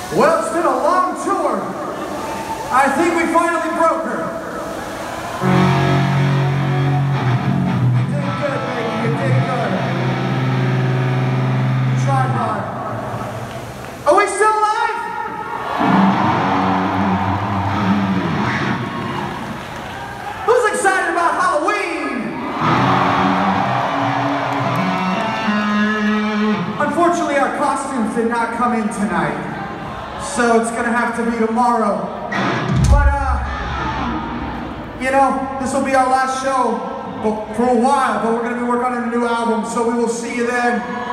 Well, it's been a long tour. I think we finally broke her. You did good, baby. You did good. You tried hard. Are we still alive? Who's excited about Halloween? Unfortunately, our costumes did not come in tonight. So it's gonna have to be tomorrow. But you know, this will be our last show for a while, but we're gonna be working on a new album, so we will see you then.